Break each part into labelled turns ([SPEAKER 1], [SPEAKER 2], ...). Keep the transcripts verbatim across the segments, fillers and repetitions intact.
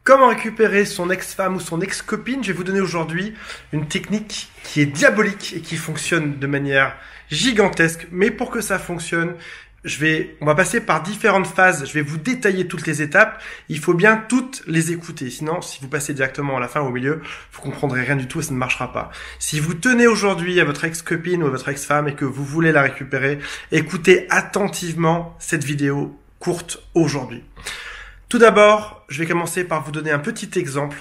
[SPEAKER 1] Comment récupérer son ex-femme ou son ex-copine? Je vais vous donner aujourd'hui une technique qui est diabolique et qui fonctionne de manière gigantesque. Mais pour que ça fonctionne, je vais, on va passer par différentes phases. Je vais vous détailler toutes les étapes. Il faut bien toutes les écouter. Sinon, si vous passez directement à la fin ou au milieu, vous comprendrez rien du tout et ça ne marchera pas. Si vous tenez aujourd'hui à votre ex-copine ou à votre ex-femme et que vous voulez la récupérer, écoutez attentivement cette vidéo courte aujourd'hui. Tout d'abord, je vais commencer par vous donner un petit exemple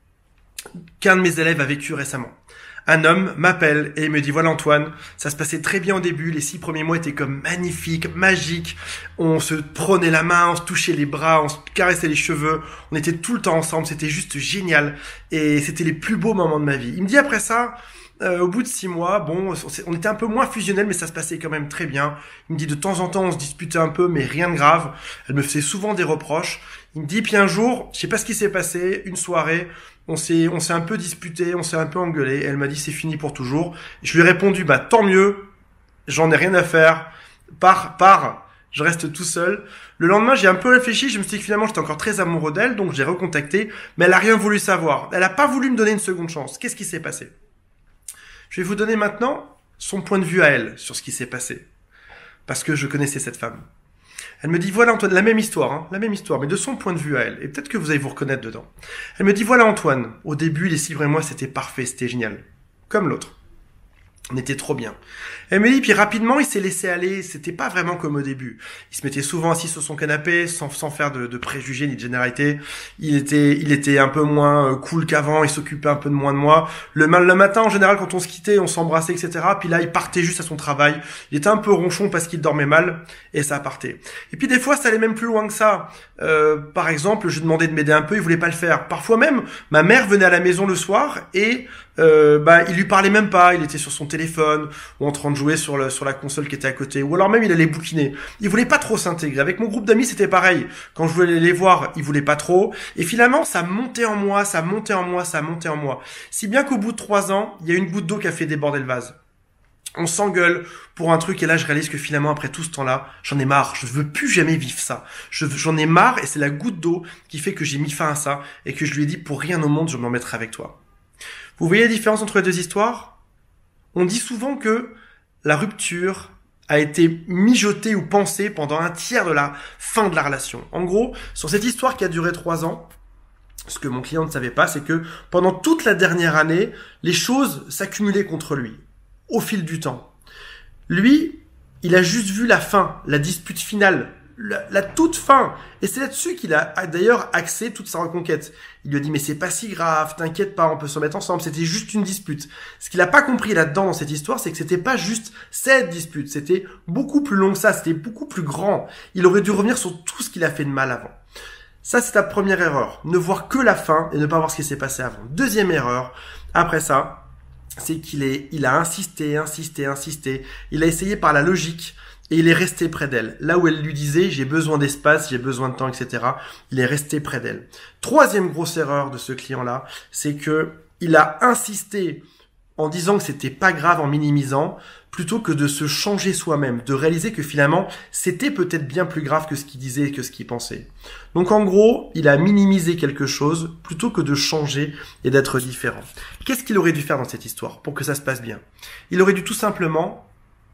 [SPEAKER 1] qu'un de mes élèves a vécu récemment. Un homme m'appelle et il me dit « Voilà Antoine, ça se passait très bien au début, les six premiers mois étaient comme magnifiques, magiques. On se prenait la main, on se touchait les bras, on se caressait les cheveux, on était tout le temps ensemble, c'était juste génial. Et c'était les plus beaux moments de ma vie. » Il me dit après ça, euh, au bout de six mois, bon, on était un peu moins fusionnels, mais ça se passait quand même très bien. Il me dit de temps en temps, on se disputait un peu, mais rien de grave. Elle me faisait souvent des reproches. Il me dit, puis un jour, je sais pas ce qui s'est passé, une soirée, on s'est, on s'est un peu disputé, on s'est un peu engueulé. Et elle m'a dit, c'est fini pour toujours. Je lui ai répondu, bah, tant mieux. J'en ai rien à faire. Pars, pars. Je reste tout seul. Le lendemain, j'ai un peu réfléchi. Je me suis dit que finalement, j'étais encore très amoureux d'elle. Donc, j'ai recontacté. Mais elle a rien voulu savoir. Elle a pas voulu me donner une seconde chance. Qu'est-ce qui s'est passé? Je vais vous donner maintenant son point de vue à elle sur ce qui s'est passé. Parce que je connaissais cette femme. Elle me dit, voilà Antoine, la même histoire, hein, la même histoire, mais de son point de vue à elle. Et peut-être que vous allez vous reconnaître dedans. Elle me dit, voilà Antoine, au début, les six premiers mois, c'était parfait, c'était génial. Comme l'autre. On était trop bien. Elle me dit, puis rapidement, il s'est laissé aller. C'était pas vraiment comme au début. Il se mettait souvent assis sur son canapé, sans, sans faire de, de préjugés ni de généralité. Il était, il était un peu moins cool qu'avant. Il s'occupait un peu de moins de moi. Le, le matin, en général, quand on se quittait, on s'embrassait, et cetera. Puis là, il partait juste à son travail. Il était un peu ronchon parce qu'il dormait mal. Et ça partait. Et puis des fois, ça allait même plus loin que ça. Euh, par exemple, je lui demandais de m'aider un peu. Il voulait pas le faire. Parfois même, ma mère venait à la maison le soir et Euh, bah, il lui parlait même pas, il était sur son téléphone, ou en train de jouer sur, le, sur la console qui était à côté, ou alors même il allait bouquiner. Il voulait pas trop s'intégrer. Avec mon groupe d'amis, c'était pareil. Quand je voulais les voir, il voulait pas trop. Et finalement, ça montait en moi, ça montait en moi, ça montait en moi. Si bien qu'au bout de trois ans, il y a une goutte d'eau qui a fait déborder le vase. On s'engueule pour un truc et là je réalise que finalement après tout ce temps-là, j'en ai marre, je veux plus jamais vivre ça. Je, j'en ai marre et c'est la goutte d'eau qui fait que j'ai mis fin à ça et que je lui ai dit pour rien au monde je m'en mettrai avec toi. Vous voyez la différence entre les deux histoires? On dit souvent que la rupture a été mijotée ou pensée pendant un tiers de la fin de la relation. En gros, sur cette histoire qui a duré trois ans, ce que mon client ne savait pas, c'est que pendant toute la dernière année, les choses s'accumulaient contre lui, au fil du temps. Lui, il a juste vu la fin, la dispute finale, La, la toute fin. Et c'est là-dessus qu'il a d'ailleurs axé toute sa reconquête. Il lui a dit, mais c'est pas si grave, t'inquiète pas, on peut se remettre ensemble, c'était juste une dispute. Ce qu'il a pas compris là-dedans dans cette histoire, c'est que c'était pas juste cette dispute, c'était beaucoup plus long que ça, c'était beaucoup plus grand. Il aurait dû revenir sur tout ce qu'il a fait de mal avant. Ça, c'est ta première erreur. Ne voir que la fin et ne pas voir ce qui s'est passé avant. Deuxième erreur, après ça, c'est qu'il est, il a insisté, insisté, insisté. Il a essayé par la logique. Et il est resté près d'elle. Là où elle lui disait, j'ai besoin d'espace, j'ai besoin de temps, et cetera. Il est resté près d'elle. Troisième grosse erreur de ce client-là, c'est que il a insisté en disant que c'était pas grave, en minimisant, plutôt que de se changer soi-même, de réaliser que finalement, c'était peut-être bien plus grave que ce qu'il disait et que ce qu'il pensait. Donc en gros, il a minimisé quelque chose plutôt que de changer et d'être différent. Qu'est-ce qu'il aurait dû faire dans cette histoire pour que ça se passe bien? Il aurait dû tout simplement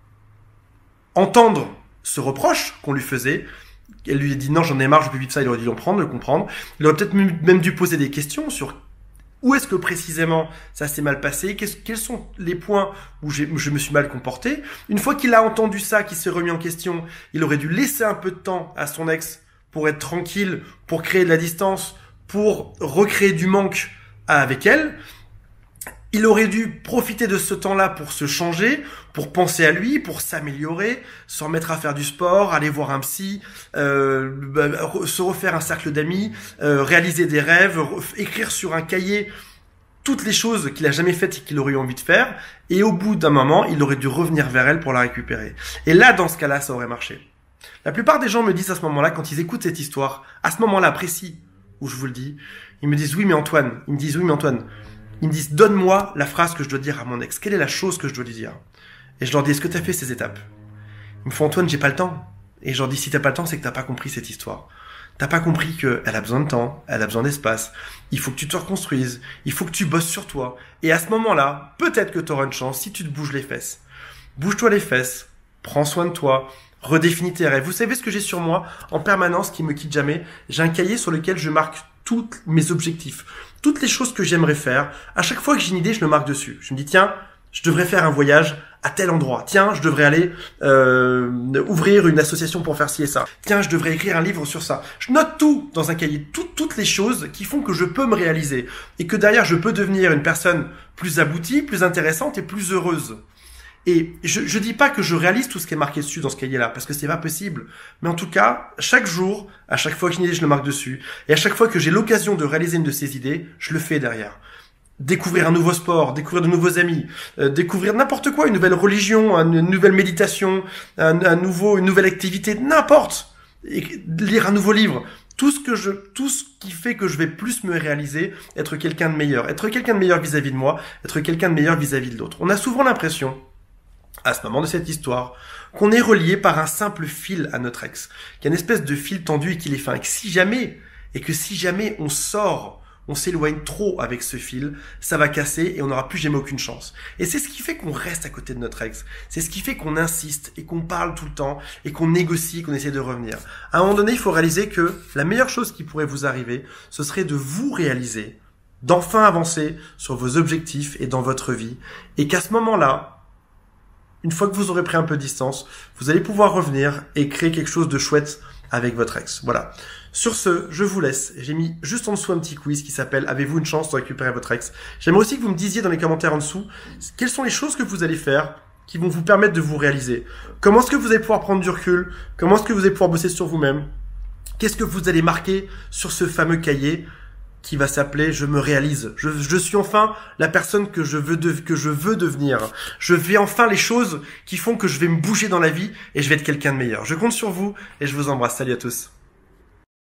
[SPEAKER 1] entendre ce reproche qu'on lui faisait. Elle lui a dit non, j'en ai marre, je peux plus vivre ça. Il aurait dû en prendre, le comprendre. Il aurait peut-être même dû poser des questions sur où est-ce que précisément ça s'est mal passé, quels sont les points où, où je me suis mal comporté. Une fois qu'il a entendu ça, qu'il s'est remis en question, il aurait dû laisser un peu de temps à son ex pour être tranquille, pour créer de la distance, pour recréer du manque avec elle. Il aurait dû profiter de ce temps-là pour se changer, pour penser à lui, pour s'améliorer, se remettre à faire du sport, aller voir un psy, euh, se refaire un cercle d'amis, euh, réaliser des rêves, écrire sur un cahier toutes les choses qu'il a jamais faites et qu'il aurait eu envie de faire. Et au bout d'un moment, il aurait dû revenir vers elle pour la récupérer. Et là, dans ce cas-là, ça aurait marché. La plupart des gens me disent à ce moment-là, quand ils écoutent cette histoire, à ce moment-là précis où je vous le dis, ils me disent oui mais Antoine, ils me disent oui mais Antoine, ils me disent, donne-moi la phrase que je dois dire à mon ex. Quelle est la chose que je dois lui dire? Et je leur dis, est-ce que tu as fait ces étapes? Ils me font, Antoine, j'ai pas le temps. Et je leur dis, si t'as pas le temps, c'est que t'as pas compris cette histoire. T'as pas compris qu'elle a besoin de temps, elle a besoin d'espace. Il faut que tu te reconstruises, il faut que tu bosses sur toi. Et à ce moment-là, peut-être que tu auras une chance si tu te bouges les fesses. Bouge-toi les fesses, prends soin de toi, redéfinis tes rêves. Vous savez ce que j'ai sur moi en permanence qui me quitte jamais? J'ai un cahier sur lequel je marque tous mes objectifs, toutes les choses que j'aimerais faire. À chaque fois que j'ai une idée, je le marque dessus. Je me dis, tiens, je devrais faire un voyage à tel endroit. Tiens, je devrais aller euh, ouvrir une association pour faire ci et ça. Tiens, je devrais écrire un livre sur ça. Je note tout dans un cahier, tout, toutes les choses qui font que je peux me réaliser et que derrière, je peux devenir une personne plus aboutie, plus intéressante et plus heureuse. Et je, je dis pas que je réalise tout ce qui est marqué dessus dans ce cahier-là, parce que c'est pas possible. Mais en tout cas, chaque jour, à chaque fois que j'ai une idée, je le marque dessus. Et à chaque fois que j'ai l'occasion de réaliser une de ces idées, je le fais derrière. Découvrir un nouveau sport, découvrir de nouveaux amis, euh, découvrir n'importe quoi, une nouvelle religion, une nouvelle méditation, un, un nouveau, une nouvelle activité, n'importe. Et lire un nouveau livre. Tout ce que je, tout ce qui fait que je vais plus me réaliser, être quelqu'un de meilleur, être quelqu'un de meilleur vis-à-vis de moi, être quelqu'un de meilleur vis-à-vis de l'autre. On a souvent l'impression, à ce moment de cette histoire, qu'on est relié par un simple fil à notre ex, qu'il y a une espèce de fil tendu et qu'il est fin, et que si jamais, et que si jamais on sort, on s'éloigne trop avec ce fil, ça va casser et on n'aura plus jamais aucune chance. Et c'est ce qui fait qu'on reste à côté de notre ex. C'est ce qui fait qu'on insiste et qu'on parle tout le temps et qu'on négocie, qu'on essaie de revenir. À un moment donné, il faut réaliser que la meilleure chose qui pourrait vous arriver, ce serait de vous réaliser, d'enfin avancer sur vos objectifs et dans votre vie, et qu'à ce moment-là, une fois que vous aurez pris un peu de distance, vous allez pouvoir revenir et créer quelque chose de chouette avec votre ex. Voilà. Sur ce, je vous laisse. J'ai mis juste en dessous un petit quiz qui s'appelle « Avez-vous une chance de récupérer votre ex ?» J'aimerais aussi que vous me disiez dans les commentaires en dessous quelles sont les choses que vous allez faire qui vont vous permettre de vous réaliser. Comment est-ce que vous allez pouvoir prendre du recul? Comment est-ce que vous allez pouvoir bosser sur vous-même? Qu'est-ce que vous allez marquer sur ce fameux cahier qui va s'appeler « Je me réalise ». Je, je suis enfin la personne que je veux de, que je veux devenir. Je fais enfin les choses qui font que je vais me bouger dans la vie et je vais être quelqu'un de meilleur. Je compte sur vous et je vous embrasse. Salut à tous.